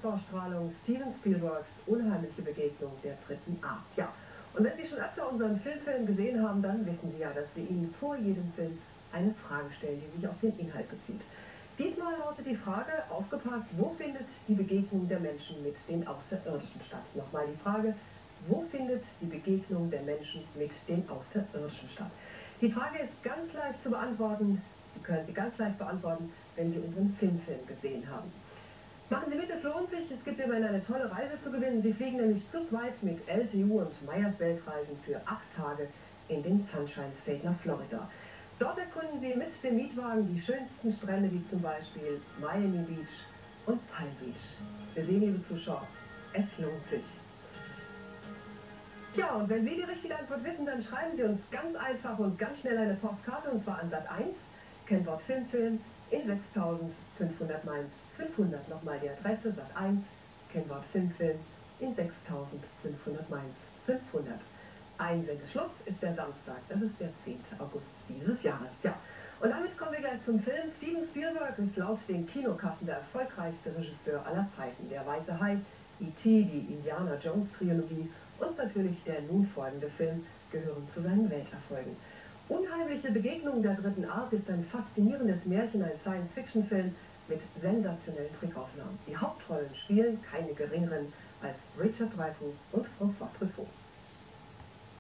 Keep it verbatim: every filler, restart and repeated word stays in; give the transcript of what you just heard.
Bildvorstrahlung Steven Spielbergs Unheimliche Begegnung der dritten Art. Ja, und wenn Sie schon öfter unseren Filmfilm gesehen haben, dann wissen Sie ja, dass wir Ihnen vor jedem Film eine Frage stellen, die sich auf den Inhalt bezieht. Diesmal lautet die Frage, aufgepasst, wo findet die Begegnung der Menschen mit den Außerirdischen statt? Nochmal die Frage, wo findet die Begegnung der Menschen mit den Außerirdischen statt? Die Frage ist ganz leicht zu beantworten, die können Sie ganz leicht beantworten, wenn Sie unseren Filmfilm gesehen haben. Machen Sie mit, es lohnt sich, es gibt immerhin eine tolle Reise zu gewinnen. Sie fliegen nämlich zu zweit mit L T U und Meyers Weltreisen für acht Tage in den Sunshine State nach Florida. Dort erkunden Sie mit dem Mietwagen die schönsten Strände, wie zum Beispiel Miami Beach und Palm Beach. Sie sehen, liebe Zuschauer, es lohnt sich. Ja, und wenn Sie die richtige Antwort wissen, dann schreiben Sie uns ganz einfach und ganz schnell eine Postkarte, und zwar an Sat eins, Kennwort Filmfilm, in sechstausendfünfhundert Mainz fünfhundert. Nochmal die Adresse, Sat eins, Kennwort Filmfilm, in sechstausendfünfhundert Mainz fünfhundert. Einsendeschluss ist der Samstag, das ist der zehnte August dieses Jahres. Ja, und damit kommen wir gleich zum Film. Steven Spielberg ist laut den Kinokassen der erfolgreichste Regisseur aller Zeiten. Der Weiße Hai, E T, die Indiana Jones Trilogie und natürlich der nun folgende Film gehören zu seinen Welterfolgen. Unheimliche Begegnung der dritten Art ist ein faszinierendes Märchen, ein Science-Fiction-Film mit sensationellen Trickaufnahmen. Die Hauptrollen spielen keine geringeren als Richard Dreyfuss und François Truffaut.